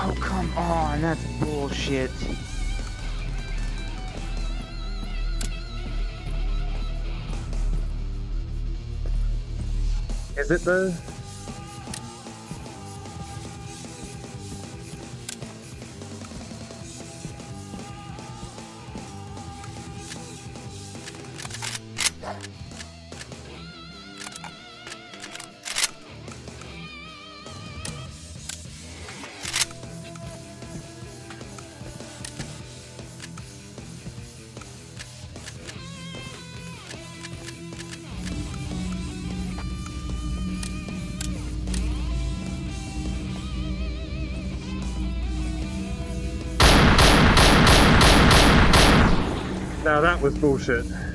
Oh, come on, that's bullshit. Is it though? Now that was bullshit.